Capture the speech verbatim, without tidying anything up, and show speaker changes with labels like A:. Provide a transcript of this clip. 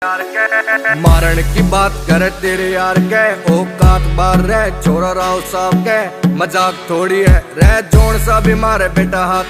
A: मारन की बात करे तेरे यार के औकात बार रह छोरा राव साहब के मजाक थोड़ी है रह जोन सा भी मारे बेटा हाथ